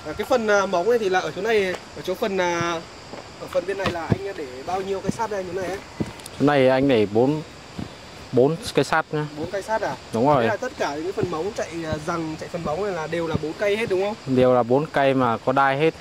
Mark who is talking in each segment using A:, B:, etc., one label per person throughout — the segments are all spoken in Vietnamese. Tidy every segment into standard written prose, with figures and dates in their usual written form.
A: Cái phần móng này thì là ở chỗ này, ở chỗ phần ở phần bên này là anh để bao nhiêu cây sắt đây như này ấy?
B: Chỗ này anh để 4 cây sắt nhá.
A: 4 cây sắt à?
B: Đúng rồi.
A: Thế là tất cả những cái phần móng chạy rằng chạy phần móng này là đều là 4 cây hết đúng không?
B: Đều là 4 cây mà có đai hết.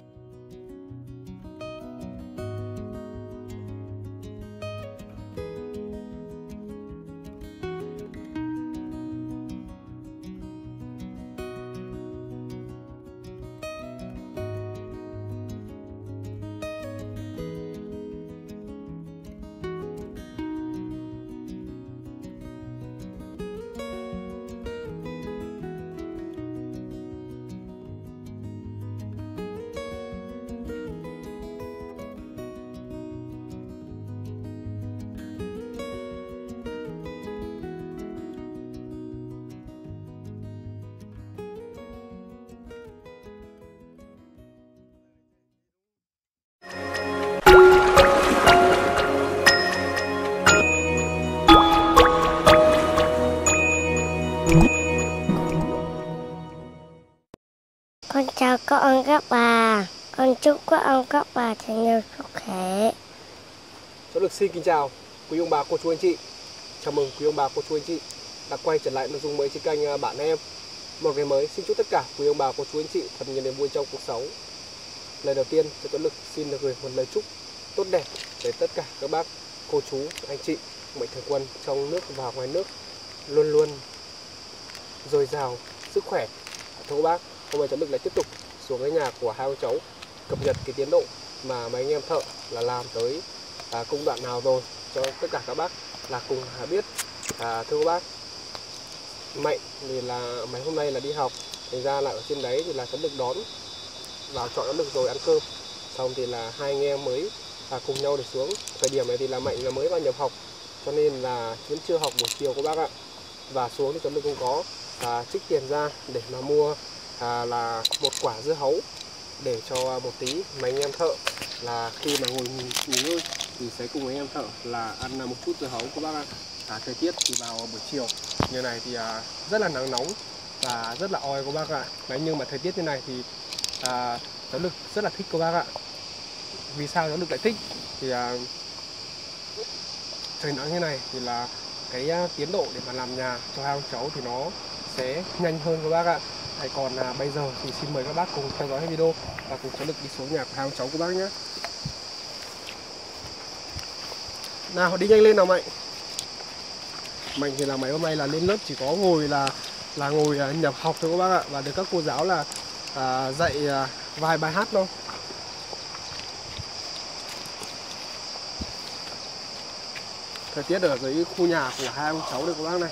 C: Con chào các ông các bà, con chúc các ông các bà thật nhiều sức khỏe.
A: Cháu Lực xin kính chào quý ông bà cô chú anh chị. Chào mừng quý ông bà cô chú anh chị đã quay trở lại nội dung mới trên kênh Bạn Em. Một ngày mới xin chúc tất cả quý ông bà cô chú anh chị thật nhiều niềm vui trong cuộc sống. Lời đầu tiên cháu Lực xin được gửi một lời chúc tốt đẹp để tất cả các bác cô chú anh chị mạnh thường quân trong nước và ngoài nước luôn luôn dồi dào sức khỏe. Thưa các bác, hôm nay cháu Lực lại tiếp tục xuống cái nhà của hai ông cháu cập nhật cái tiến độ mà mấy anh em thợ là làm tới công đoạn nào rồi cho tất cả các bác là cùng biết. Thưa các bác, Mạnh thì là mấy hôm nay là đi học, thành ra là ở trên đấy thì là cháu Lực đón vào chọn cháu Lực rồi ăn cơm xong thì là hai anh em mới cùng nhau để xuống. Thời điểm này thì là Mạnh là mới vào nhập học cho nên là vẫn chưa học buổi chiều các bác ạ. Và xuống thì cháu Lực cũng có trích tiền ra để mà mua là một quả dưa hấu để cho một tí mấy anh em thợ là khi mà ngồi nghỉ ngơi thì sẽ cùng mấy anh em thợ là ăn một chút dưa hấu các bác ạ. Thời tiết thì vào buổi chiều như này thì rất là nắng nóng và rất là oi các bác ạ. Đấy, nhưng mà thời tiết như này thì cháu Lực rất là thích các bác ạ. Vì sao cháu Lực lại thích thì trời nắng như này thì là cái tiến độ để mà làm nhà cho hai ông cháu thì nó sẽ nhanh hơn các bác ạ. Còn bây giờ thì xin mời các bác cùng theo dõi video và cùng cháu Lực đi xuống nhà của hai ông cháu các bác nhé. Nào đi nhanh lên nào Mạnh. Mạnh thì là mấy hôm nay là lên lớp chỉ có ngồi là ngồi nhập học thôi các bác ạ, và được các cô giáo là dạy vài bài hát thôi. Thời tiết ở dưới khu nhà của hai ông cháu đây các bác này,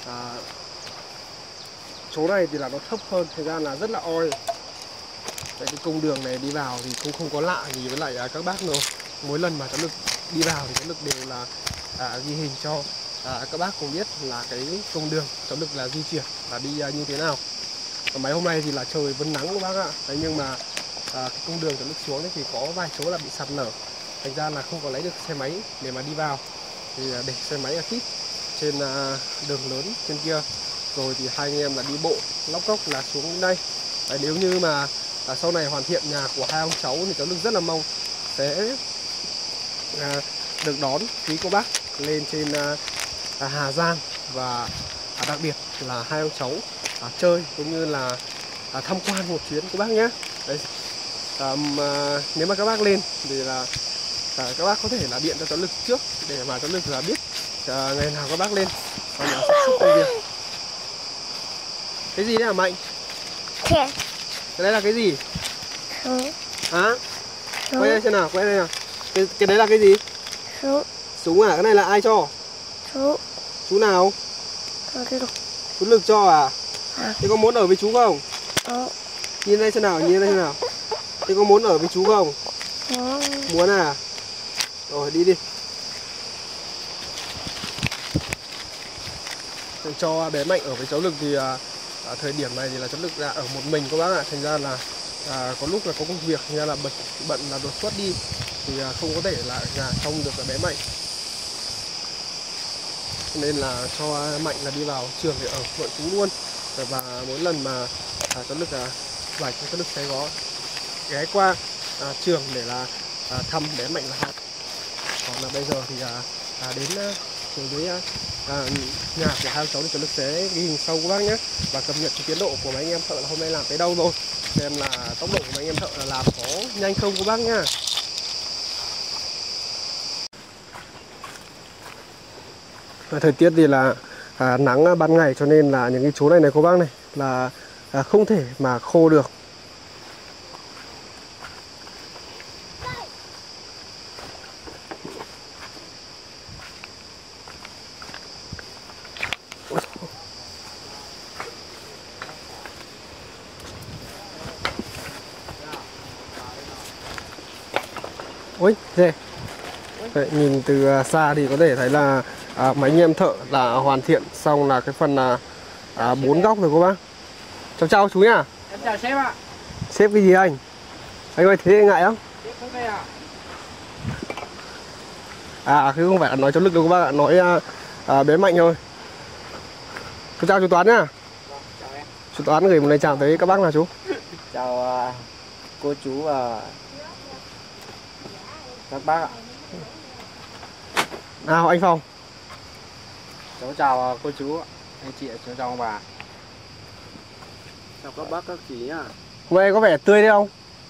A: chỗ này thì là nó thấp hơn, thời gian là rất là oi. Cái cung đường này đi vào thì cũng không có lạ gì với lại các bác đâu. Mỗi lần mà cháu Lực đi vào thì cháu Lực đều là ghi hình cho các bác cùng biết là cái cung đường cháu Lực là di chuyển và đi như thế nào. Còn mấy hôm nay thì là trời vẫn nắng các bác ạ. Đấy, nhưng mà cái cung đường cháu Lực xuống thì có vài chỗ là bị sạt lở, thành ra là không có lấy được xe máy để mà đi vào, thì để xe máy ở tít trên đường lớn trên kia, rồi thì hai anh em là đi bộ lóc cốc là xuống đến đây. Đấy, nếu như mà sau này hoàn thiện nhà của hai ông cháu thì cháu Lực rất là mong sẽ được đón quý cô bác lên trên Hà Giang, và đặc biệt là hai ông cháu chơi cũng như là tham quan một chuyến các bác nhé. Đấy, nếu mà các bác lên thì là các bác có thể là điện cho cháu Lực trước để mà cháu Lực là biết ngày nào các bác lên và nhà sắp xếp công việc. Cái gì đấy hả Mạnh? Cái đấy là cái gì? Hả? Quay đây xem nào, quay đây nào. Cái đấy là cái gì? Súng à? Cái này là ai cho? Chú nào? Chú Lực cho à? Thế có muốn ở với chú không? Nhìn đây xem nào, nhìn đây xem nào. Thế có muốn ở với chú không? Muốn à? Rồi đi đi. Cho bé Mạnh ở với cháu Lực thì thời điểm này thì là cháu Lực là ở một mình các bác ạ. Thành ra là có lúc là có công việc như là bận là đột xuất đi thì không có thể là ở nhà trông được bé Mạnh. Nên là cho Mạnh là đi vào trường để ở nội trú luôn. Và mỗi lần mà cháu Lực vài cho Đức Sài Gòn ghé qua trường để là thăm bé Mạnh là học. Còn là bây giờ thì đến trường dưới nhà của hai cháu thì Trần Đức sẽ ghi hình sau các bác nhé, và cập nhật cái tiến độ của mấy anh em thợ là hôm nay làm tới đâu rồi, xem là tốc độ của mấy anh em thợ là làm có nhanh không các bác nhá. Thời tiết thì là nắng ban ngày cho nên là những cái chỗ này cô bác này là không thể mà khô được. Ôi, dê. Đấy, nhìn từ xa thì có thể thấy là mấy anh em thợ là hoàn thiện xong là cái phần 4 góc rồi cô bác. Chào chào chú nhá.
D: Em chào sếp ạ.
A: Sếp cái gì anh? Anh ơi thế ngại không?
D: Sếp không đây à?
A: Chứ không phải là nói cho Lực đâu các bác ạ, nói bé Mạnh thôi. Chào chú Toán nhá.
D: Chào em.
A: Chú Toán gửi một lời chào tới các bác nào chú.
D: Chào cô chú và các bác ạ.
A: Nào anh Phong.
D: Cháu chào cô chú, anh chị, cháu chào ông bà.
E: Chào các bác các chị nhá.
A: Hôm nay có vẻ tươi đấy không?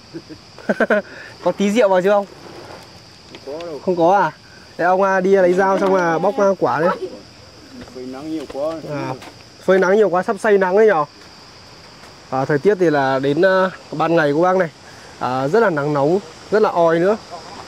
A: Có tí rượu vào chưa không?
E: Không có đâu.
A: Không có à? Thế ông đi lấy dao xong là bóc quả đấy.
E: Phơi nắng nhiều quá.
A: Phơi nắng nhiều quá sắp say nắng đấy nhở. Thời tiết thì là đến ban ngày của bác này rất là nắng nóng, rất là oi nữa.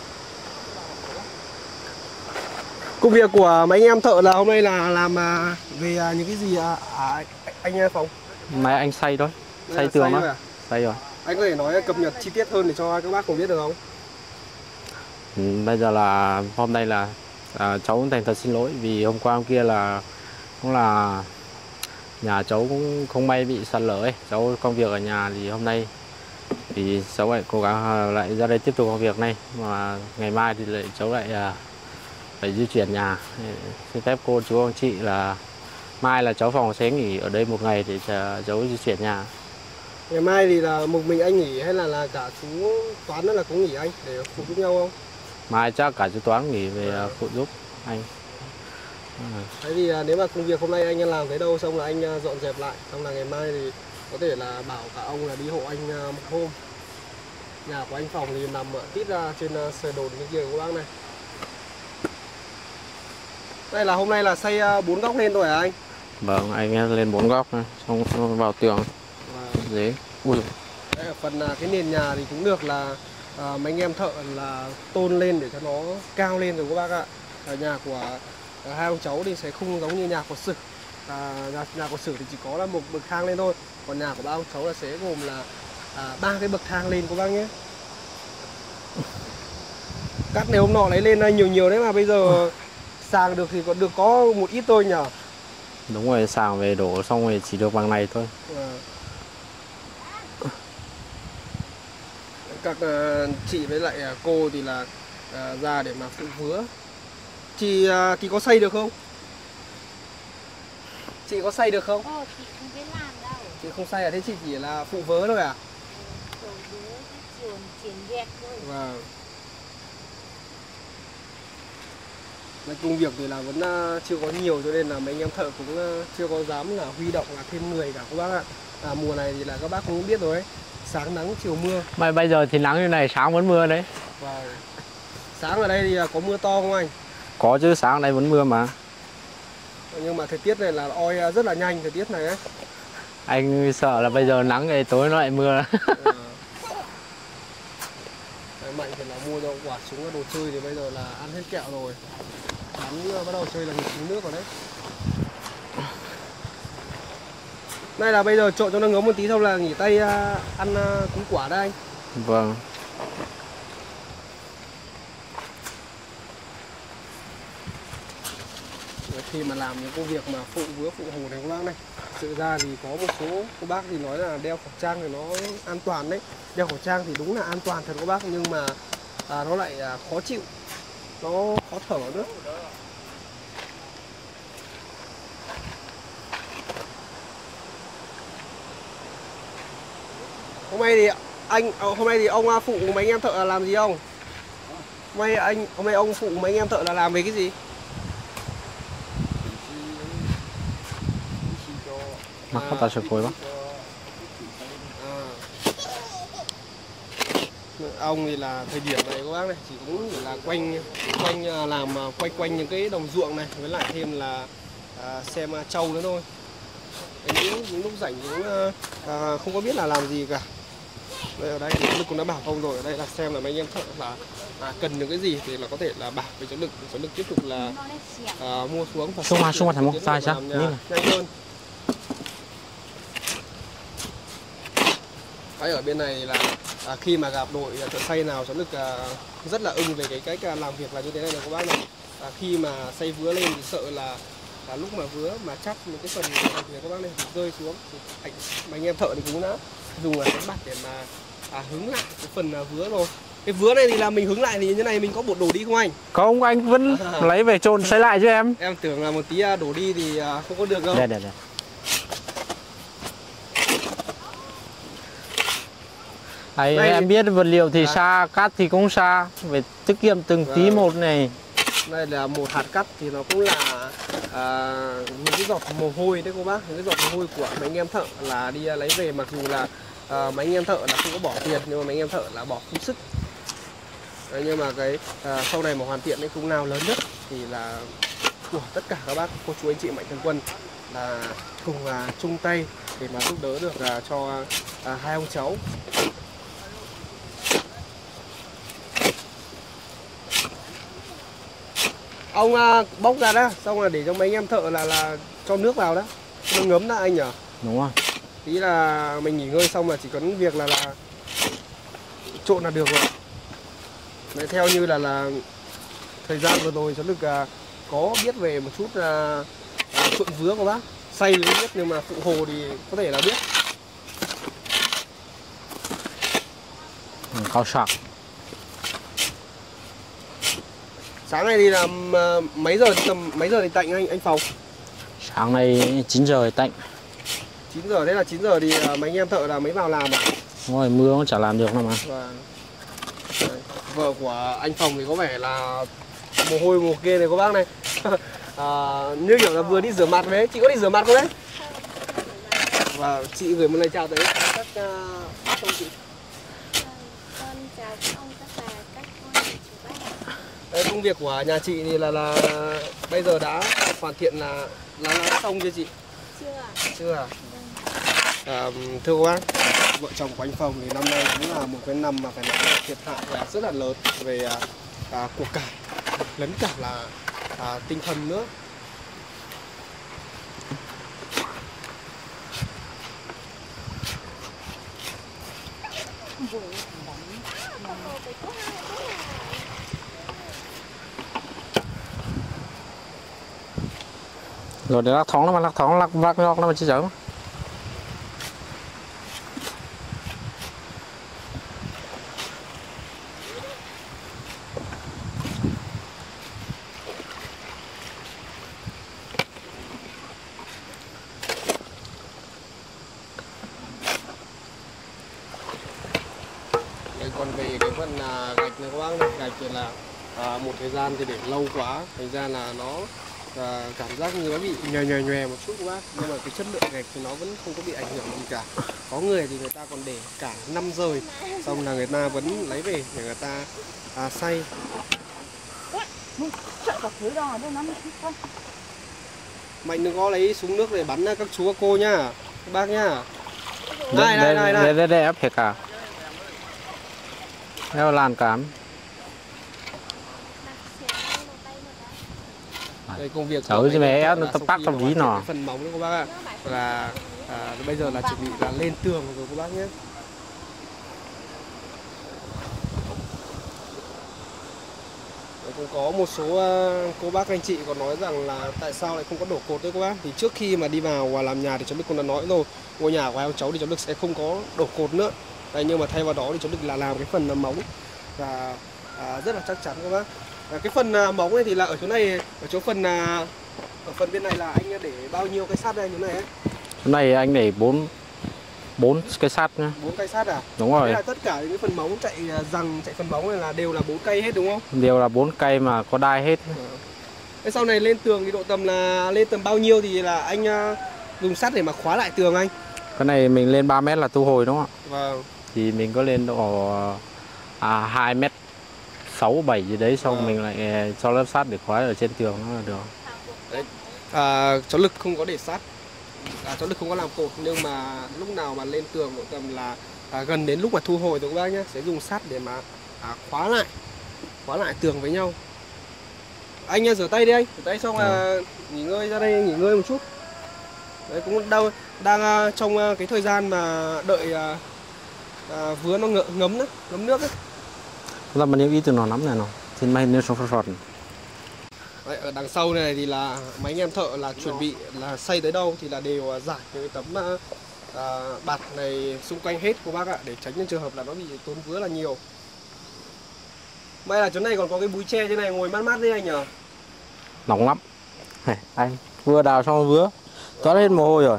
A: Công việc của mấy anh em thợ là hôm nay là làm về những cái gì anh Phong?
B: Máy anh xay thôi, xay tường đó. Xay rồi.
A: Anh có thể nói cập nhật chi tiết hơn để cho các bác cùng biết được không?
B: Bây giờ là hôm nay là cháu cũng thành thật xin lỗi vì hôm qua hôm kia là cũng là nhà cháu cũng không may bị sạt lở ấy. Cháu công việc ở nhà thì hôm nay thì cháu lại cố gắng lại ra đây tiếp tục công việc này, mà ngày mai thì lại cháu lại phải di chuyển nhà. Xin phép cô chú anh chị là mai là cháu Phòng sẽ nghỉ ở đây một ngày để cháu di chuyển nhà.
A: Ngày mai thì là một mình anh nghỉ hay là cả chú Toán nữa là cũng nghỉ anh để phụ giúp nhau không?
B: Mai chắc cả chú Toán nghỉ về phụ giúp anh.
A: Thế thì nếu mà công việc hôm nay anh làm tới đâu xong là anh dọn dẹp lại, xong là ngày mai thì có thể là bảo cả ông là đi hộ anh một hôm. Nhà của anh Phòng thì nằm ở tít ra trên sườn đồi bên kia của bác này. Đây là hôm nay là xây 4 góc lên rồi hả anh?
B: Vâng, anh lên 4 góc xong vào tường dưới. Ui.
A: Đây ở phần cái nền nhà thì cũng được là mấy anh em thợ là tôn lên để cho nó cao lên rồi các bác ạ. Ở nhà của hai ông cháu thì sẽ không giống như nhà của Sử. Nhà của Sử thì chỉ có là một bậc thang lên thôi, còn nhà của ba ông cháu là sẽ gồm là 3 cái bậc thang lên các bác nhé. Cắt này hôm nọ lấy lên nhiều nhiều đấy mà bây giờ sàng được thì còn được có một ít thôi nhở.
B: Đúng rồi, sàng về đổ xong rồi chỉ được bằng này thôi.
A: Các chị với lại cô thì là ra để mà phụ vứa. Chị có xây được không? Chị có xây được không?
C: Chị không biết làm đâu.
A: Chị không xây à? Thế chị chỉ là phụ vớ thôi à?
C: Phụ vớ, chuyển việc thôi.
A: Vâng. Công việc thì là vẫn chưa có nhiều cho nên là mấy anh em thợ cũng chưa có dám là huy động là thêm người cả các bác ạ. Mùa này thì là các bác cũng biết rồi ấy. Sáng nắng chiều mưa.
B: Mà bây giờ thì nắng như này, sáng vẫn mưa đấy.
A: Vâng. Sáng ở đây thì có mưa to không anh?
B: Có chứ, sáng ở đây vẫn mưa mà.
A: Nhưng mà thời tiết này là oi rất là nhanh thời tiết này ấy.
B: Anh sợ là bây giờ nắng thì tối nó lại mưa.
A: Mạnh thì là mua cho quả súng đồ chơi thì bây giờ là ăn hết kẹo rồi. Bắn bắt đầu chơi là nghịch xuống nước rồi đấy. Đây là bây giờ trộn cho nó ngấm một tí xong là nghỉ tay ăn cúng quả đây anh.
B: Vâng.
A: Khi mà làm những công việc mà phụ vứa phụ hồ này các bác này, thực ra thì có một số các bác thì nói là đeo khẩu trang thì nó an toàn đấy. Đeo khẩu trang thì đúng là an toàn thật các bác, nhưng mà nó lại khó chịu, nó khó thở nữa. Hôm nay thì ông phụ mấy anh em thợ là làm gì không? Hôm nay ông phụ mấy anh em thợ là làm về cái gì?
B: Mắc có ta sợi cối bác.
A: Ông thì là thời điểm này các bác này chỉ cũng chỉ là quanh những cái đồng ruộng này, với lại thêm là xem trâu nữa thôi. Những lúc rảnh cũng không có biết là làm gì cả. Đây ở đây thì Lực cũng đã bảo không rồi, ở đây là xem là mấy anh em thợ là cần những cái gì thì là có thể là bảo với cháu Lực tiếp tục là mua xuống và
B: Xung mà thằng mua sai sao?
A: nhanh hơn. Ở bên này là khi mà gặp đội thợ xay nào cháu Lực rất là ưng về cái cách làm việc là như thế này các bác này. Khi mà xay vứa lên thì sợ là lúc mà vứa mà chắc những cái phần này thì các bác này rơi xuống thì anh em thợ thì cũng đã dùng đánh bạc để mà hứng lại cái phần vứa rồi. Cái vứa này thì là mình hứng lại thì như này mình có bột đổ đi không anh?
B: Không, anh vẫn lấy về trộn xay lại cho em.
A: Em tưởng là một tí đổ đi thì không có được đâu.
B: Đây. Đấy, em biết vật liệu thì xa, cắt thì cũng xa, phải tiết kiệm từng tí một này.
A: Đây là một hạt cắt thì nó cũng là những cái giọt mồ hôi đấy cô bác, những cái giọt mồ hôi của mấy anh em thợ là đi lấy về, mặc dù là mấy anh em thợ là không có bỏ tiền nhưng mà mấy anh em thợ là bỏ công sức. Đấy, nhưng mà cái sau này mà hoàn thiện cái công nào lớn nhất thì là của tất cả các bác cô chú anh chị mạnh thường quân là cùng chung tay để mà giúp đỡ được cho hai ông cháu. Ông bóc ra đó, xong rồi để cho mấy anh em thợ là cho nước vào đó, nó ngấm đã anh nhỉ?
B: Đúng rồi.
A: Tí là mình nghỉ ngơi xong là chỉ cần việc là trộn là được rồi. Đấy, theo như là thời gian vừa rồi cháu Lực có biết về một chút trộn vứa của bác, xay thì biết nhưng mà phụ hồ thì có thể là biết.
B: Cao sạc.
A: Sáng nay thì là mấy giờ thì tạnh anh Phòng?
B: Sáng nay 9 giờ thì tạnh.
A: 9 giờ, thế là 9 giờ thì mấy anh em thợ là mới vào làm à?
B: Đúng rồi, mưa cũng chả làm được đâu mà.
A: Vợ của anh Phòng thì có vẻ là mồ hôi mồ kê này các bác này. Như kiểu là vừa đi rửa mặt đấy, chị có đi rửa mặt không đấy? Và chị gửi một lời chào tới các bác không chị?
C: Con chào các ông, các bà, các con, chú bác.
A: Đấy, công việc của nhà chị thì là bây giờ đã hoàn thiện là xong chưa chị? Chưa à? Thưa các bác, vợ chồng của anh Phòng thì năm nay cũng là một cái năm mà phải nói là thiệt hại rất là lớn về của cải lẫn cả là tinh thần nữa.
B: Rồi để lắc thóng lắc vác nhóc nó mà chứ chở.
A: Còn về cái phần gạch này các bác này, gạch thì là một thời gian thì để lâu quá, thành ra là nó cảm giác như nó bị nhòe một chút các bác, nhưng mà cái chất lượng gạch thì nó vẫn không có bị ảnh hưởng gì cả. Có người thì người ta còn để cả 5 rời, xong là người ta vẫn lấy về để người ta xay. Mạnh đừng có lấy súng nước để bắn các chú các cô nhá, các bác nhá.
B: Đây ép thiệt cả. Theo làn cám.
A: Đây công việc
B: cháu chứ bé nó tập tác trong ví nọ.
A: Phần móng các bác ạ. Là bây giờ là chuẩn bị là lên tường rồi các bác nhé. Cũng có một số cô bác anh chị còn nói rằng là tại sao lại không có đổ cột đấy các bác. Thì trước khi mà đi vào làm nhà thì cháu Đức cũng đã nói rồi, ngôi nhà của hai ông cháu thì cháu Đức sẽ không có đổ cột nữa. Đấy, nhưng mà thay vào đó thì cháu Đức là làm cái phần móng và rất là chắc chắn các bác. Cái phần móng này thì là ở chỗ này, ở chỗ phần ở phần bên này là anh để bao nhiêu cái sắt đây như này ấy?
B: Chỗ này anh để 4 cây sắt nhá.
A: 4 cây sắt à?
B: Đúng
A: Thế
B: rồi.
A: là tất cả những cái phần móng chạy rằng chạy phần móng này là đều là 4 cây hết đúng không?
B: Đều là 4 cây mà có đai hết.
A: Thế sau này lên tường thì độ tầm là lên tầm bao nhiêu thì là anh dùng sắt để mà khóa lại tường anh?
B: Cái này mình lên 3 mét là thu hồi đúng không ạ?
A: Vâng.
B: Thì mình có lên độ 2 mét 6, 7 gì đấy, xong mình lại cho lớp sắt để khóa ở trên tường nó là được.
A: Đấy. Cháu Lực không có để sắt, cháu Lực không có làm cột, nhưng mà lúc nào mà lên tường độ tầm là gần đến lúc mà thu hồi rồi các bác nhé, sẽ dùng sắt để mà khóa lại tường với nhau. Anh rửa tay đi anh, rửa tay xong là nghỉ ngơi, ra đây nghỉ ngơi một chút. Đấy, cũng đang trong cái thời gian mà đợi vứa nó ngấm nước ấy.
B: Là mình yêu ý từ nó nắm này nó, xin may nên sọt.
A: Đấy, ở đằng sau này thì là mấy anh em thợ là chuẩn bị là xây tới đâu thì là đều giải cái tấm bạt này xung quanh hết cô bác ạ, để tránh những trường hợp là nó bị tốn vứa là nhiều. May là chỗ này còn có cái búi tre thế này ngồi mát mát đấy anh nhờ.
B: Nóng lắm. Anh vừa đào xong vứa toát hết mồ hôi rồi.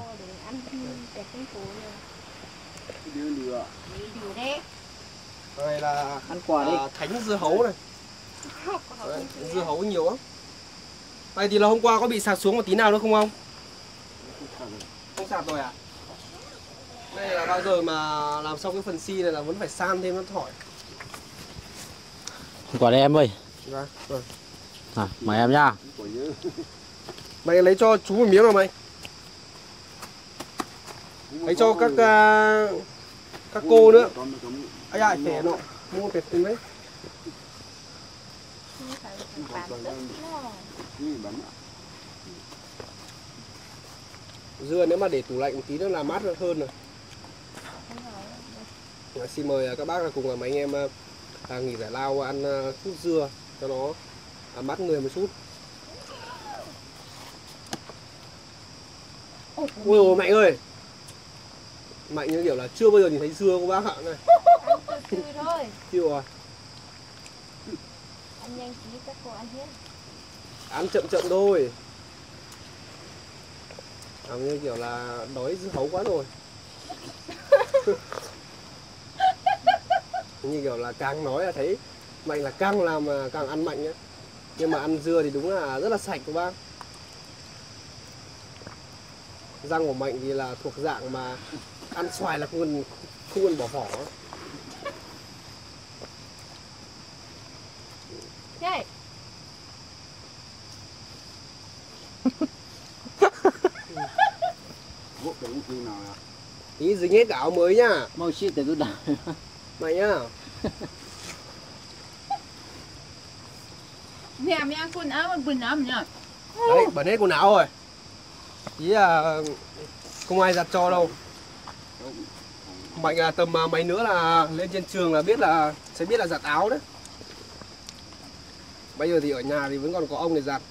A: Đây là
E: Ăn quả đi.
A: thánh dưa hấu này. Đấy, dưa hấu nhiều lắm. Vậy thì là hôm qua có bị sạt xuống một tí nào nữa không ông? Không sạt rồi à? Đây là bao giờ mà làm xong cái phần xi này là vẫn phải san thêm nó thỏi.
B: Quả đây em ơi.
A: Vâng.
B: Mời em nhá.
A: Mày lấy cho chú một miếng nào mày. Lấy cho các cô nữa. Ai ai trẻ nọ, mua cái tính đấy. Dưa nếu mà để tủ lạnh một tí nữa là mát hơn rồi. Xin mời các bác cùng mấy anh em nghỉ giải lao ăn chút dưa cho nó mát người một chút. Ui dồi Mạnh ơi, Mạnh như kiểu là chưa bao giờ nhìn thấy dưa của bác ạ này.
F: Thôi.
A: Chịu rồi.
F: Ăn nhanh tí các cô ăn hết.
A: Ăn chậm chậm thôi. Như kiểu là đói dưa hấu quá rồi. Như kiểu là càng nói là thấy Mạnh là càng làm càng ăn Mạnh nhé. Nhưng mà ăn dưa thì đúng là rất là sạch của bác. Răng của Mạnh thì là thuộc dạng mà ăn xoài là không cần bỏ vỏ.
F: Đây.
A: Tí dính hết cả áo mới nhá.
E: Mau shit từ đó.
A: Mạnh nhá.
F: Nè mẹ quần áo mà quần áo nhá.
A: Đấy, bẩn hết quần áo rồi. Ý là không ai giặt cho đâu. Mạnh tầm mấy nữa là lên trên trường là sẽ biết là giặt áo đấy. Bây giờ thì ở nhà thì vẫn còn có ông để giặt.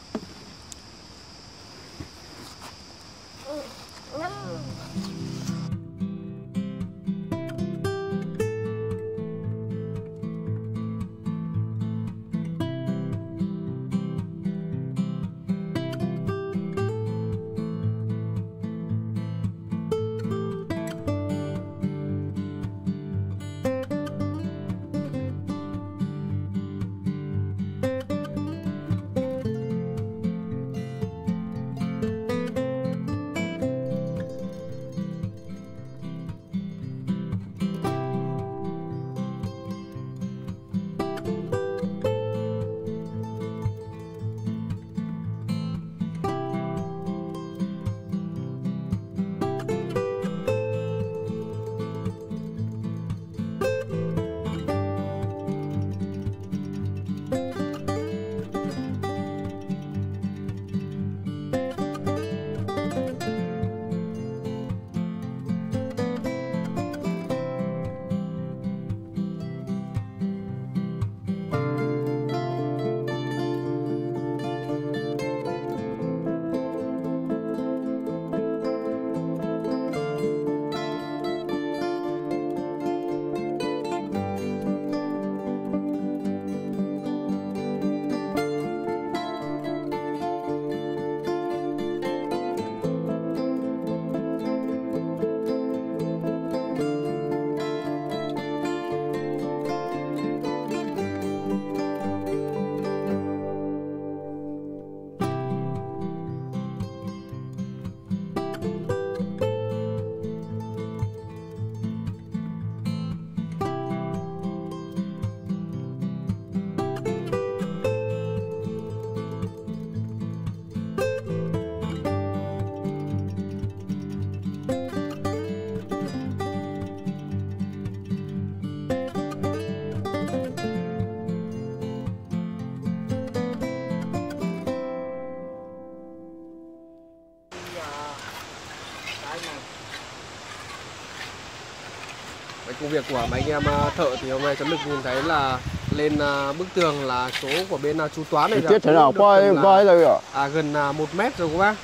A: việc của mấy anh em thợ thì hôm nay Chấn Lực nhìn thấy là lên bức tường là chỗ của bên chú Toán này
E: Chết thế nào quay rồi ạ.
A: gần 1 mét rồi các bác.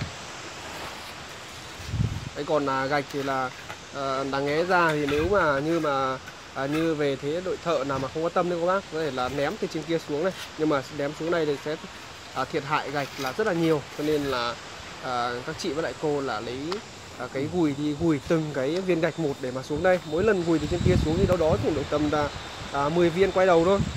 A: Đấy, còn gạch thì là đáng nghe ra thì nếu mà như về thế đội thợ nào mà không có tâm nên các bác có thể là ném từ trên kia xuống này, nhưng mà ném xuống này thì sẽ thiệt hại gạch là rất là nhiều, cho nên là các chị với lại cô là lấy cái gùi đi gùi từng cái viên gạch một để mà xuống đây. Mỗi lần gùi từ trên kia xuống thì đâu đó cũng được tầm 10 viên quay đầu thôi.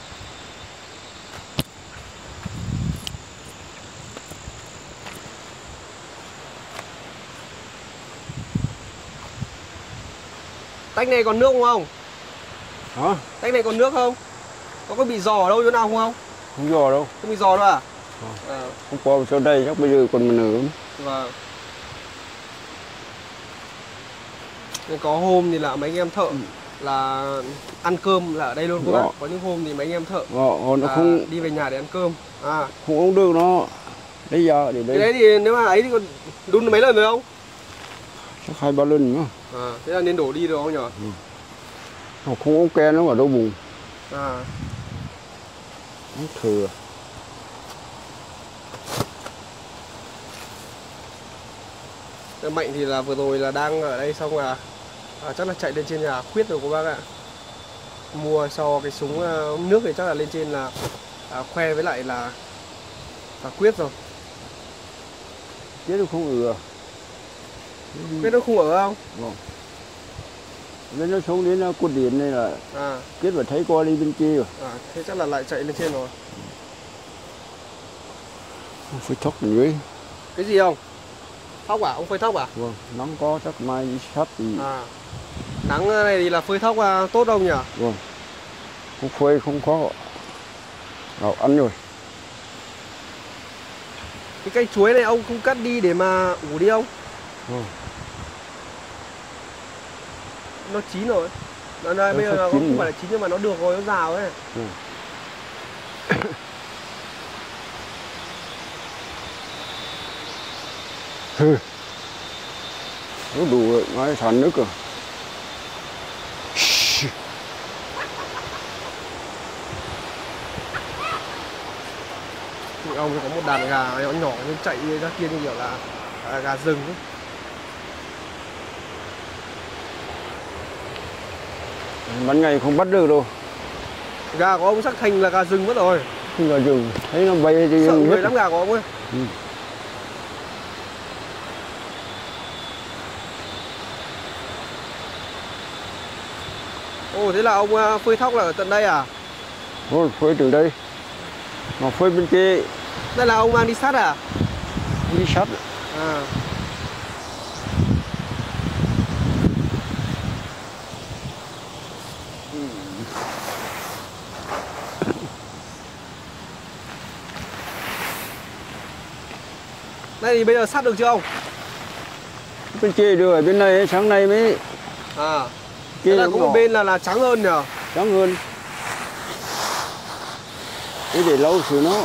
A: Tách này còn nước không?
E: Hả?
A: Tách này còn nước không? Có bị giò ở đâu chỗ nào không?
E: Không giò đâu.
A: Không bị giò đâu à?
E: Hôm qua chỗ đây chắc bây giờ còn một nửa.
A: Vâng. Có hôm thì là mấy anh em thợ là ăn cơm là ở đây luôn các bác. Có những hôm thì mấy anh em thợ
E: nó không
A: đi về nhà để ăn cơm.
E: Không uống được nó lấy ra để đây.
A: Cái đấy thì nếu mà ấy thì còn đun mấy lần rồi không?
E: Chắc 2-3 lần nữa.
A: Thế là nên đổ đi được không nhỉ?
E: Nó không uống ke nó ở đâu bùng. Nó thừa.
A: Mạnh thì là vừa rồi là đang ở đây xong là chắc là chạy lên trên nhà khuyết rồi các bác ạ. Mua so cái súng nước thì chắc là lên trên là khoe với lại là quyết rồi.
E: Quyết nó không ừa.
A: Quyết nó không ở không?
E: Vâng. Nên nó xuống đến cột điện này là Quyết phải thấy qua đi bên kia rồi.
A: Thế chắc là lại chạy lên trên rồi.
E: Phải thóc dưới.
A: Cái gì không? Thóc à? Ông phơi thóc à?
E: Vâng, nắng có chắc mai sắp thì...
A: Nắng này thì là phơi thóc tốt không nhỉ?
E: Vâng, không phơi không có rồi ăn rồi.
A: Cái cây chuối này ông không cắt đi để mà ủ đi không? Nó chín rồi. Nó bây giờ nó không phải là chín nhưng mà nó được rồi, nó rào ấy.
E: Nó đủ rồi, ngay sàn nước rồi.
A: Ông có một đàn gà nhỏ nhỏ nhưng chạy ra kia như kiểu là gà rừng ấy.
E: Ban ngày không bắt được đâu.
A: Gà của ông sắc thành là gà rừng mất rồi.
E: Không gà rừng, thấy nó bay thì
A: sợ người lắm gà của ông ấy. Ồ, thế là ông phơi thóc là ở tận đây à?
E: Thôi, phơi từ đây. Mà phơi bên kia.
A: Đây là ông mang đi sắt à?
E: Đi sắt.
A: Đây thì bây giờ sắt được chưa ông?
E: Bên kia được rồi, bên này sáng nay mới.
A: Thế là có một bên là trắng hơn nhỉ?
E: Trắng hơn. Thế để lâu thì nó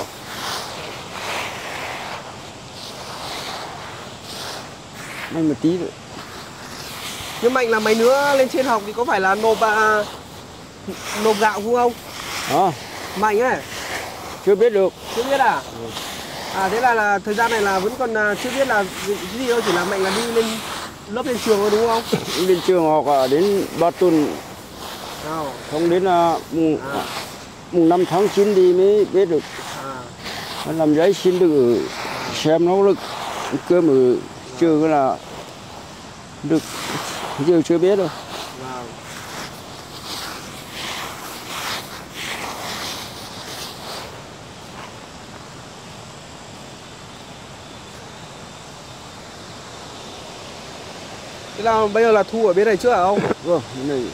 E: may một tí rồi.
A: Nhưng Mạnh là mấy đứa lên trên học thì có phải là nộp gạo không ông? Mạnh ấy.
E: Chưa biết được.
A: Chưa biết à? Thế là thời gian này là vẫn còn chưa biết là cái gì đâu, chỉ là Mạnh là đi lên lớp lên trường thôi đúng không?
E: Lên trường học đến 3 tuần. Không đến mùng 5 tháng 9 đi mới biết được. Làm giấy xin được xem nỗ lực cơm ở trường cái là được, giờ chưa biết đâu.
A: Thế là bây giờ là thu ở bên này trước hả ông?
E: Vâng, bên này.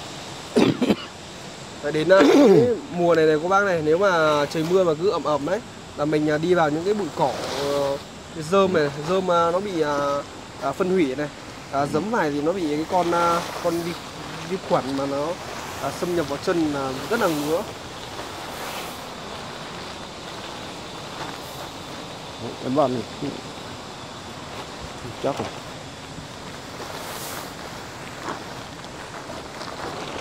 A: Đến mùa này các bác này, nếu mà trời mưa mà cứ ẩm ẩm đấy là mình đi vào những cái bụi cỏ, cái rơm này, rơm nó bị phân hủy này, giấm phải thì nó bị cái con vi khuẩn mà nó xâm nhập vào chân là rất là ngứa.
E: Cái bạn này chắc rồi.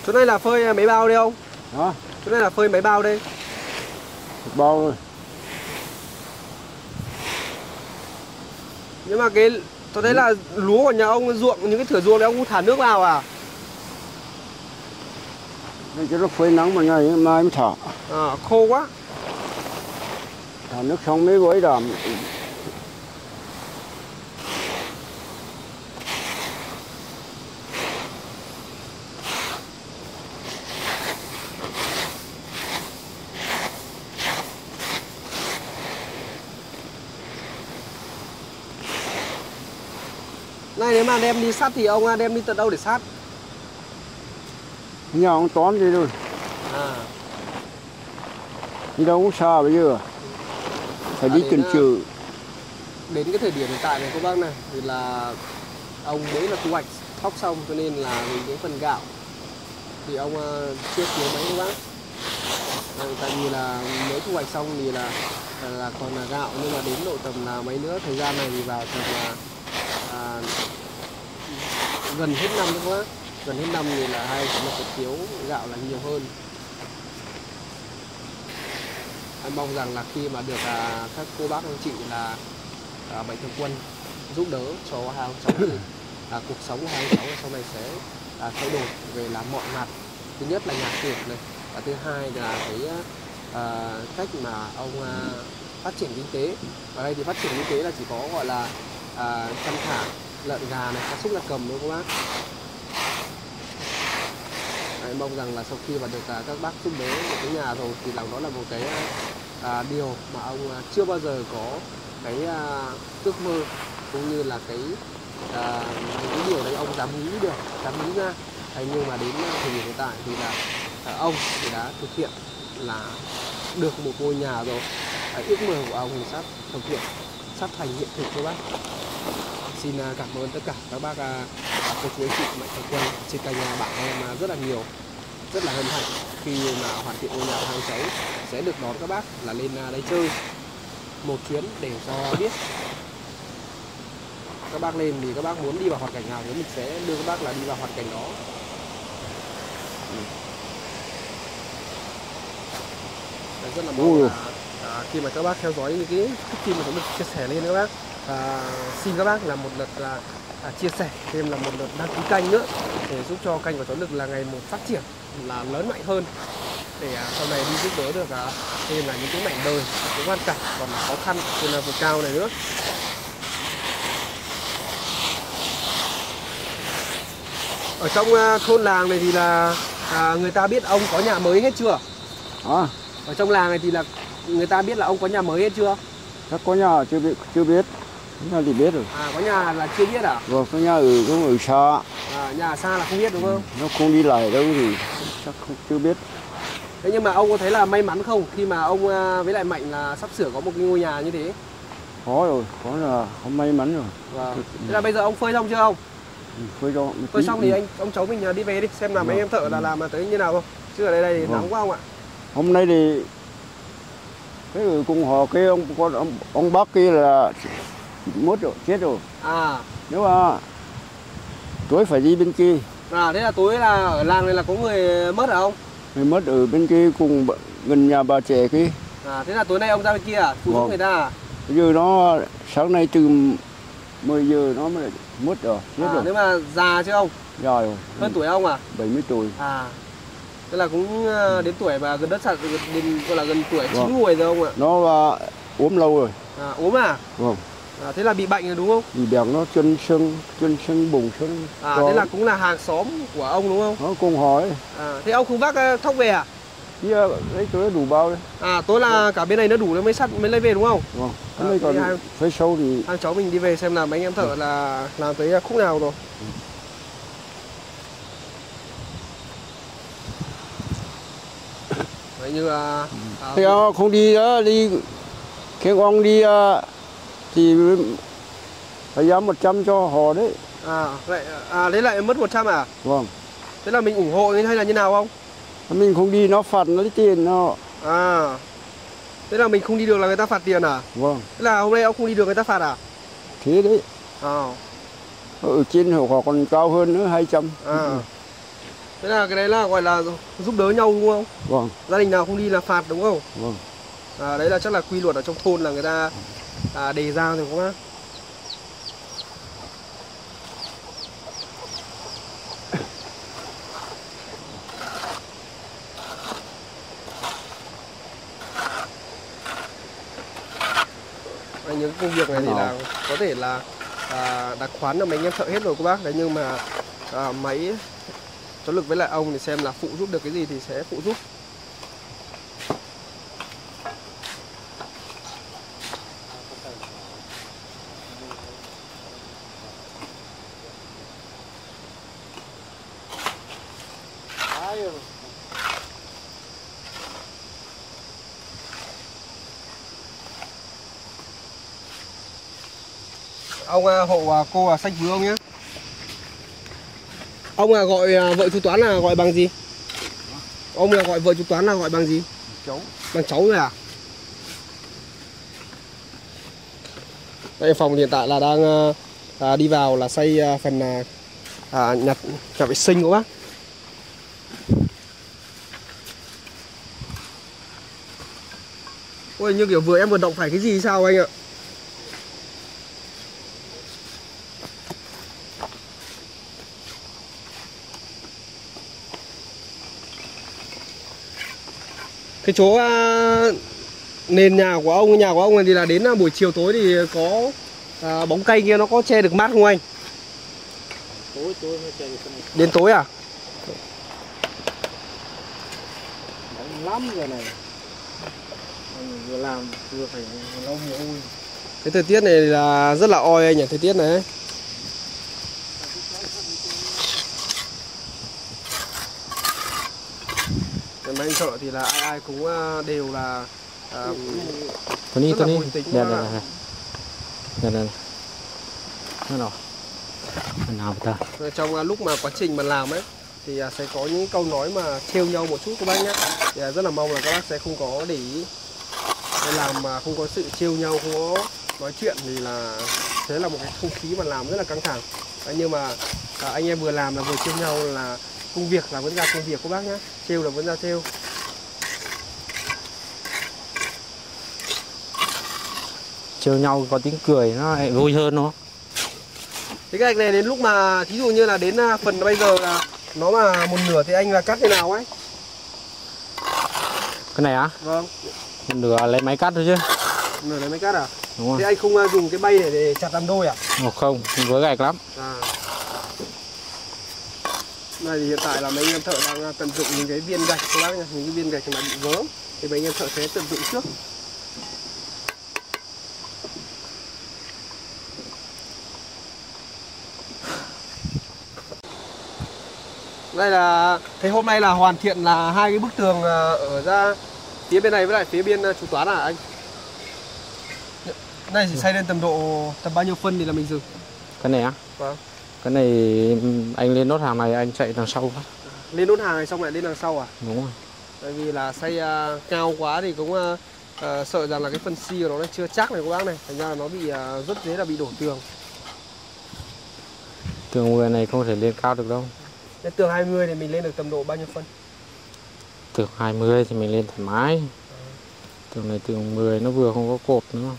A: Chỗ này là phơi mấy bao đây không?
E: Hả?
A: Chỗ này là phơi mấy bao đây?
E: Một bao thôi.
A: Nhưng mà cái tôi thấy là lúa của nhà ông ruộng, những cái thửa ruộng đấy ông thả nước vào à?
E: Đây cho nó phơi nắng một ngày mai mới thả.
A: À, khô quá.
E: Thả nước xong mới gối đàm.
A: Này nếu mà đem đi sắt thì ông đem đi tận đâu để sát?
E: Nhà ông toán đi rồi.
A: À.
E: Đi đâu cũng xa bây giờ. Phải đi chần chừ.
A: Đến cái thời điểm hiện tại này các bác này thì là ông mới là thu hoạch thóc xong, cho nên là những phần gạo thì ông chưa thiếu mấy các bác. Tại vì là mới thu hoạch xong thì là còn là gạo, nhưng mà đến độ tầm là mấy nữa thời gian này thì vào tầm là gần hết năm nữa các bác. Gần hết năm thì là hay có một cái thiếu gạo là nhiều hơn. Anh mong rằng là khi mà được các cô bác anh chị là Mạnh Thường Quân giúp đỡ cho hai ông cháu thì cuộc sống của hai ông cháu sau này sẽ thay đổi về làm mọi mặt. Thứ nhất là nhà cửa này, và thứ hai là cái cách mà ông phát triển kinh tế. Ở đây thì phát triển kinh tế là chỉ có gọi là chăn thả lợn gà này, gia súc gia cầm thôi các bác. Đấy, mong rằng là sau khi mà được các bác giúp đỡ một cái nhà rồi thì lòng đó là một cái điều mà ông chưa bao giờ có cái ước mơ, cũng như là cái điều đấy ông dám nghĩ được, dám nghĩ ra. Thế nhưng mà đến thời điểm hiện tại thì là ông thì đã thực hiện là được một ngôi nhà rồi. Ước mơ của ông thì sắp thực hiện, sắp thành hiện thực các bác. Xin cảm ơn tất cả các bác cô chú anh chị Mạnh Thường Quân trên kênh bạn em rất là nhiều, rất là hân hạnh khi mà hoàn thiện ngôi nhà hàng cháu sẽ được đón các bác là lên đây chơi một chuyến để cho biết các bác lên thì các bác muốn đi vào hoàn cảnh nào thì mình sẽ đưa các bác là đi vào hoàn cảnh đó. Rất là mong là khi mà các bác theo dõi những cái phim mà chúng mình chia sẻ lên các bác, xin các bác là một lượt là chia sẻ thêm là một lượt đăng ký kênh nữa để giúp cho kênh của Cháu Lực là ngày một phát triển là lớn mạnh hơn, để sau này đi giúp đỡ được thêm là những cái mảnh đời, những hoàn cảnh còn khó khăn trên vùng cao này nữa. Ở trong thôn làng này thì là người ta biết ông có nhà mới hết chưa? Ở trong làng này thì là người ta biết là ông có nhà mới hết chưa?
E: Chắc có nhà chưa biết. Nhà thì biết rồi.
A: Có nhà là chưa biết à?
E: Vâng, có nhà ở xa.
A: Nhà xa là không biết đúng không?
E: Nó không đi lại đâu thì chắc chưa biết.
A: Thế nhưng mà ông có thấy là may mắn không khi mà ông với lại Mạnh là sắp sửa có một cái ngôi nhà như thế?
E: Có rồi, có là không may mắn rồi.
A: Vâng. Thế là bây giờ ông phơi xong chưa ông? Phơi xong thì ông cháu mình đi về đi xem là mấy em thợ là làm tới như nào không? Chứ ở đây thì nóng quá ông ạ.
E: Hôm nay thì cái người cùng họ kia ông bác kia là mất rồi, chết rồi. Nếu mà tối phải đi bên kia.
A: Thế là tối là ở làng này là có người mất hả ông?
E: Người mất ở bên kia cùng gần nhà bà trẻ kia.
A: Thế là tối nay ông ra bên kia à? Phụ giúp người ta à?
E: Bây giờ nó sáng nay từ 10 giờ nó mới mất rồi, chết rồi.
A: Nếu mà già chưa ông?
E: Già rồi.
A: Hơn tuổi ông à?
E: 70 tuổi.
A: Tức là cũng đến tuổi và gần đất sạt, gọi là gần tuổi chín muồi rồi ông ạ.
E: Nó ốm lâu rồi.
A: Ốm à?
E: Vâng.
A: Thế là bị bệnh rồi đúng không?
E: Bị bệnh nó chân sưng bùng sưng.
A: Thế là cũng là hàng xóm của ông đúng không?
E: Nó cùng hỏi.
A: Thế ông không vác thóc về à?
E: Đấy tôi đủ bao đấy.
A: Tối là cả bên này nó đủ mới lấy về đúng không?
E: Vâng. Cái này còn phía sau thì
A: hai cháu mình đi về xem là mấy anh em thợ là làm tới khúc nào rồi. Đấy như
E: thì không đi đó, đi khi ông đi thì phải giá 100 cho họ đấy.
A: Đấy lại mất 100 à?
E: Vâng.
A: Thế là mình ủng hộ hay là như nào không?
E: Mình không đi nó phạt nó lấy tiền nó.
A: Thế là mình không đi được là người ta phạt tiền à?
E: Vâng.
A: Thế là hôm nay ông không đi được người ta phạt à?
E: Thế đấy. Ở trên họ còn cao hơn nữa 200.
A: Thế là cái đấy là gọi là giúp đỡ nhau đúng không?
E: Vâng.
A: Gia đình nào không đi là phạt đúng không?
E: Vâng.
A: Đấy là chắc là quy luật ở trong thôn là người ta đề ra rồi không á? Những công việc này thì là có thể là đặc khoán là mấy anh em thợ hết rồi các bác. Đấy nhưng mà máy cháu Lực với lại ông thì xem là phụ giúp được cái gì thì sẽ phụ giúp. Ông hộ cô sách vứa ông nhé. Ông gọi vợ chú Toán là gọi bằng gì? Ông là gọi vợ chú Toán là gọi bằng gì?
E: Cháu.
A: Bằng cháu rồi à? Đây phòng hiện tại là đang đi vào là xây phần nhà vệ sinh của bác. Ôi như kiểu vừa em vừa động phải cái gì sao anh ạ? Cái chỗ nền nhà của ông này thì là đến buổi chiều tối thì có bóng cây kia nó có che được mát không anh?
B: Tối mới che được cái này.
A: Đến tối à?
B: Nóng lắm giờ này. Vừa làm vừa phải lau mồ hôi.
A: Cái thời tiết này là rất là oi anh nhỉ, thời tiết này. Mấy anh thợ thì là ai cũng đều là
B: Tony
A: rất là vui tính.
B: Đây. Nó nào. Nào ta.
A: Trong lúc mà quá trình mà làm ấy thì sẽ có những câu nói mà trêu nhau một chút các bác nhé. Thì rất là mong là các bác sẽ không có để ý. Để làm mà không có sự trêu nhau, không có nói chuyện thì là thế là một cái không khí mà làm rất là căng thẳng. Nhưng mà anh em vừa làm là vừa trêu nhau là công việc là vẫn ra công việc các bác nhé. Trêu là vẫn ra trêu.
B: Trêu nhau có tiếng cười nó lại vui hơn đúng không?
A: Cái gạch này đến lúc mà thí dụ như là đến phần bây giờ là nó mà một nửa thì anh là cắt thế nào ấy?
B: Cái này á?
A: Vâng.
B: Một nửa lấy máy cắt thôi chứ.
A: Nửa lấy máy cắt à?
B: Đúng rồi.
A: Thế anh không dùng cái bay để chặt làm đôi à?
B: Không, với gạch lắm.
A: Này thì hiện tại là mấy anh em thợ đang tận dụng những cái viên gạch các bác nhá, những cái viên gạch mà bị vỡ thì mấy anh em thợ sẽ tận dụng trước. Đây là thế hôm nay là hoàn thiện là hai cái bức tường ở ra phía bên này với lại phía bên chú Toán à anh? Này chỉ xây lên tầm bao nhiêu phân thì là mình dừng?
B: Cái này á?
A: Vâng.
B: Cái này anh lên nốt hàng này anh chạy đằng sau phát.
A: Lên nốt hàng này xong lại lên đằng sau à?
B: Đúng rồi.
A: Tại vì là xây cao quá thì cũng sợ rằng là cái phần xi của nó chưa chắc này các bác này, thành ra là nó bị rất dễ là bị đổ tường.
B: Tường 10 này không thể lên cao được đâu.
A: Cái tường 20 thì mình lên được tầm độ bao nhiêu phân?
B: Tường 20 thì mình lên thoải mái. Tường này tường 10 nó vừa không có cột nữa.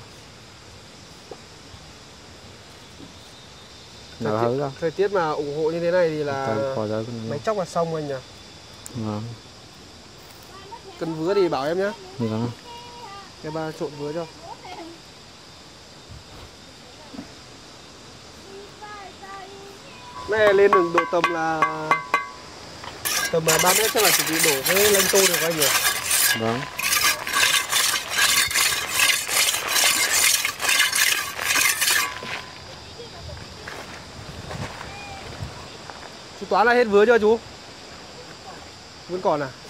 A: Thời tiết mà ủng hộ như thế này thì là máy chóc là xong anh nhỉ?
B: Vâng.
A: Cần vứa thì bảo em nhé.
B: Vâng.
A: Cái ba trộn vứa cho. Này lên được độ tầm 3 mét chắc là chuẩn bị đổ cái lanh tô được anh nhỉ?
B: Vâng.
A: Chú Toán là hết vứa chưa chú? Vẫn còn à?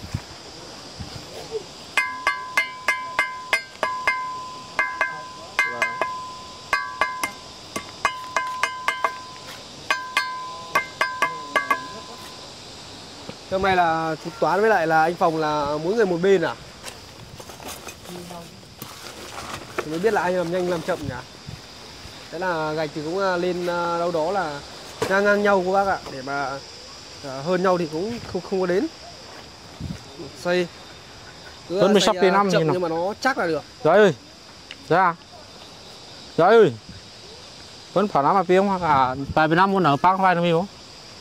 A: Hôm nay là chú Toán với lại là anh Phòng là mỗi người một bên à? Thì mới biết là anh làm nhanh làm chậm nhỉ? Thế là gạch thì cũng lên đâu đó là ngang nhau các bác ạ. Để mà hơn nhau thì cũng không có đến. Xây
B: Tuấn mới sắp đến năm
A: chậm nhưng mà nó chắc là được.
B: Rồi ơi. Ra. Rồi ơi. Tuấn phải làm mà piếng hoặc là vài năm muốn ở park vai nó không?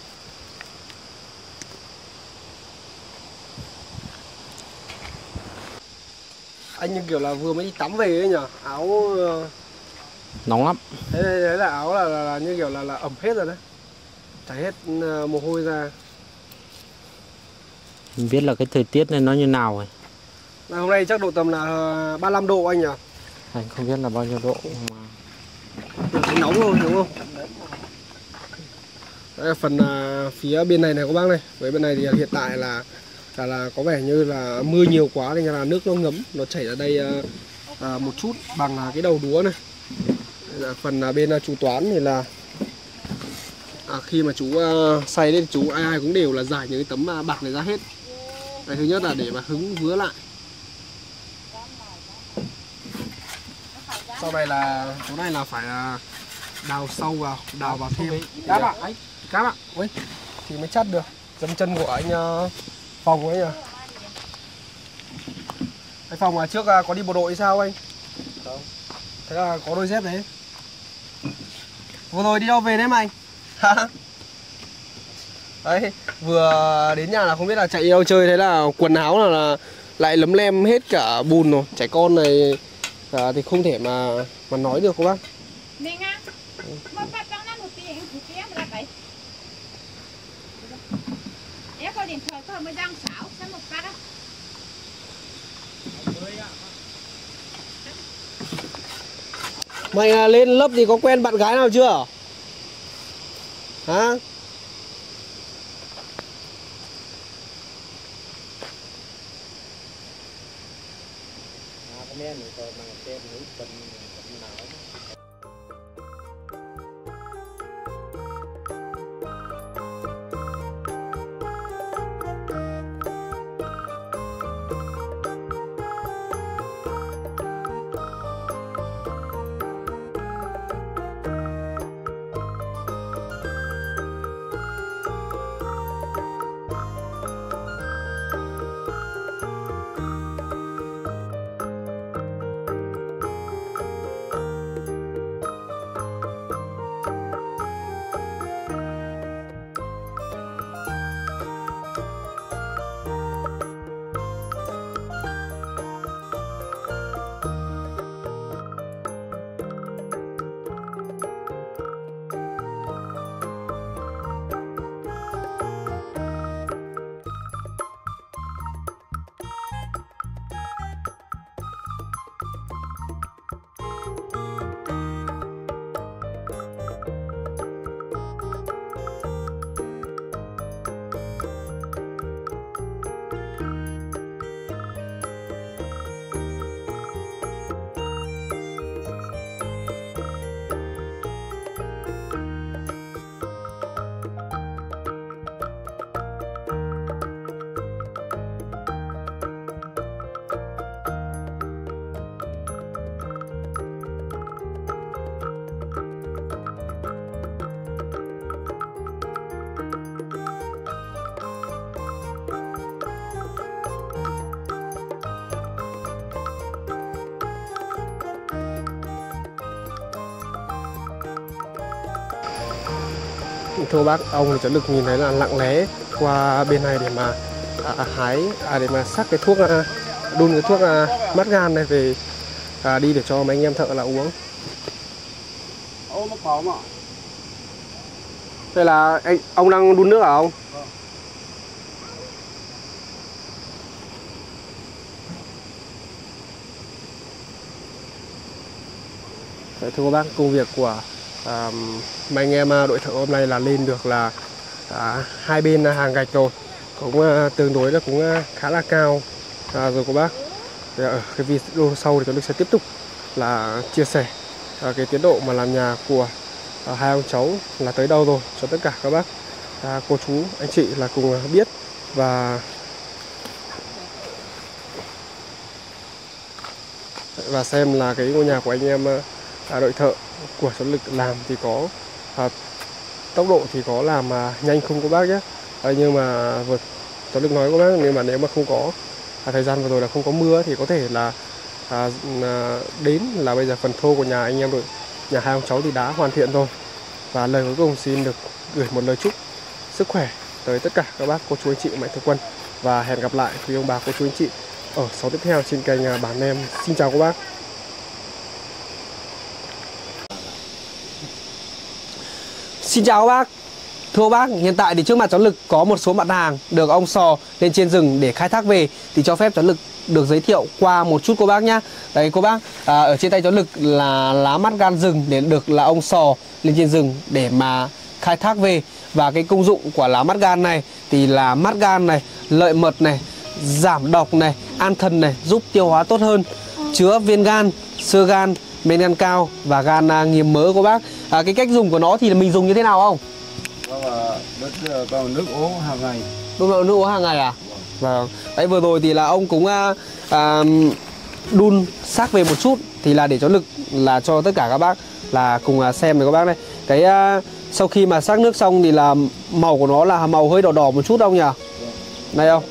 A: Anh như kiểu là vừa mới đi tắm về ấy nhỉ, áo
B: Nóng lắm.
A: đấy là áo là như kiểu là ẩm hết rồi đấy, chảy hết mồ hôi ra.
B: Mình biết là cái thời tiết này nó như nào rồi.
A: Hôm nay chắc độ tầm là 35 độ anh nhỉ?
B: Anh không biết là bao nhiêu độ mà
A: Thấy nóng thôi đúng không? Đây là phần phía bên này các bác này, với bên này thì hiện tại là có vẻ như là mưa nhiều quá nên là nước nó ngấm, nó chảy ra đây một chút bằng cái đầu đúa này. Phần bên chú Toán thì là khi mà chú xay lên chú ai cũng đều là giải những cái tấm bạc này ra hết. Cái thứ nhất là để mà hứng vứa lại. Sau này là chỗ này là phải đào sâu vào, đào vào thêm cáp ạ, anh cáp ạ, ui thì mới chắt được. Dấm chân của anh Phòng ấy nhỉ? Anh Phòng mà trước có đi bộ đội hay sao anh? Không. Thế là có đôi dép đấy. Vừa rồi đi đâu về đấy mà anh? Đấy, vừa đến nhà là không biết là chạy đi đâu chơi, thế là quần áo là lại lấm lem hết cả bùn rồi. Trẻ con này thì không thể mà nói được các bác.
F: Em có điện thoại có mới đăng xảo xem một phát á.
A: Mày lên lớp thì có quen bạn gái nào chưa? Hả? Thưa bác, ông thì cháu được nhìn thấy là lặng lẽ qua bên này để mà hái, để mà sắc cái thuốc, đun cái thuốc mát gan này về đi để cho mấy anh em thợ là uống. Đây là ông đang đun nước hả ông? Đấy, thưa các bác, công việc của mấy anh em đội thợ hôm nay là lên được là hai bên hàng gạch rồi, cũng tương đối là cũng khá là cao rồi các bác. Ở cái video sau thì chúng tôi sẽ tiếp tục là chia sẻ cái tiến độ mà làm nhà của hai ông cháu là tới đâu rồi cho tất cả các bác cô chú anh chị là cùng biết và xem là cái ngôi nhà của anh em đội thợ của cháu Lực làm thì có tốc độ thì có làm nhanh không các bác nhé. Nhưng mà cháu được nói các bác, nhưng mà nếu mà không có thời gian vừa rồi là không có mưa thì có thể là đến là bây giờ phần thô của nhà anh em rồi, nhà hai ông cháu thì đã hoàn thiện rồi. Và lời cuối cùng xin được gửi một lời chúc sức khỏe tới tất cả các bác cô chú anh chị mạnh thường quân, và hẹn gặp lại quý ông bà cô chú anh chị ở số tiếp theo trên kênh Bản Em. Xin chào các bác. Xin chào các bác. Thưa bác, hiện tại thì trước mặt cháu Lực có một số mặt hàng được ông Sò lên trên rừng để khai thác về, thì cho phép cháu Lực được giới thiệu qua một chút cô bác nhá. Đấy cô bác, ở trên tay cháu Lực là lá mắt gan rừng để được là ông Sò lên trên rừng để mà khai thác về. Và cái công dụng của lá mắt gan này thì là mắt gan này, lợi mật này, giảm độc này, an thần này, giúp tiêu hóa tốt hơn, chữa viêm gan, xơ gan, men gan cao và gan nhiễm mỡ cô bác. Cái cách dùng của nó thì là mình dùng như thế nào không?
E: Vào nước uống hàng ngày.
A: Đun vào nước uống hàng ngày à? Vâng. Đấy, vừa rồi thì là ông cũng đun xác về một chút, thì là để cho Lực là cho tất cả các bác là cùng xem này các bác này. Cái sau khi mà xác nước xong thì là màu của nó là màu hơi đỏ đỏ một chút ông nhỉ? Đây không?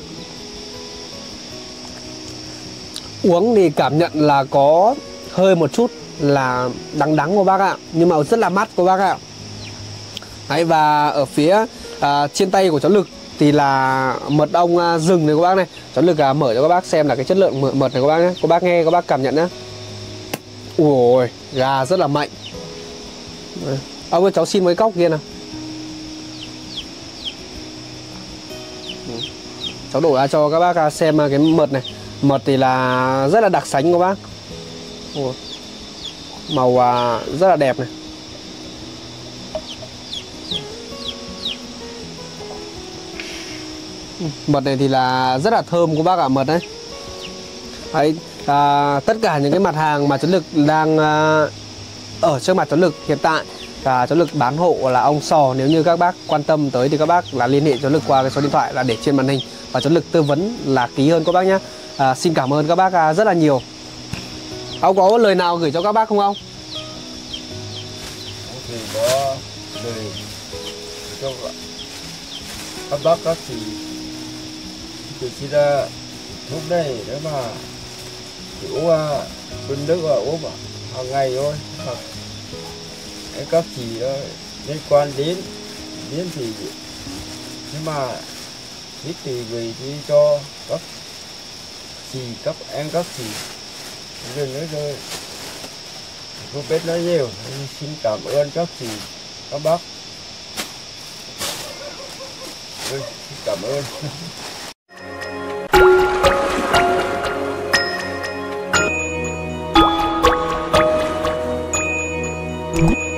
A: Uống thì cảm nhận là có hơi một chút là đắng đắng của bác ạ, nhưng mà rất là mát của bác ạ. Đấy, và ở phía trên tay của cháu Lực thì là mật ong rừng này các bác này. Cháu Lực mở cho các bác xem là cái chất lượng mật này các bác nhé. Các bác nghe, các bác cảm nhận nhé. Ui, gà rất là mạnh. Đấy. Ông ơi, cháu xin mấy cốc kia nào. Cháu đổ ra cho các bác xem cái mật này. Mật thì là rất là đặc sánh các bác. Ui. Màu rất là đẹp này. Mật này thì là rất là thơm của bác ạ, mật đấy. Đấy, tất cả những cái mặt hàng mà cháu Lực đang ở trước mặt cháu Lực hiện tại, cháu Lực bán hộ là ông Sò. Nếu như các bác quan tâm tới thì các bác là liên hệ cháu Lực qua cái số điện thoại là để trên màn hình, và cháu Lực tư vấn là ký hơn các bác nhé. Xin cảm ơn các bác rất là nhiều. Ông có lời nào gửi cho các bác không ông?
E: Thì có lời cho các bác các chị chỉ là thuốc này để mà uống bình nước uống hàng ngày thôi. Hoặc các chị liên quan đến thì nhưng mà biết thì gửi đi cho các chị, các em, các chị rồi nữa rồi không biết nói nhiều. Xin cảm ơn các chị, các bác. Xin cảm ơn.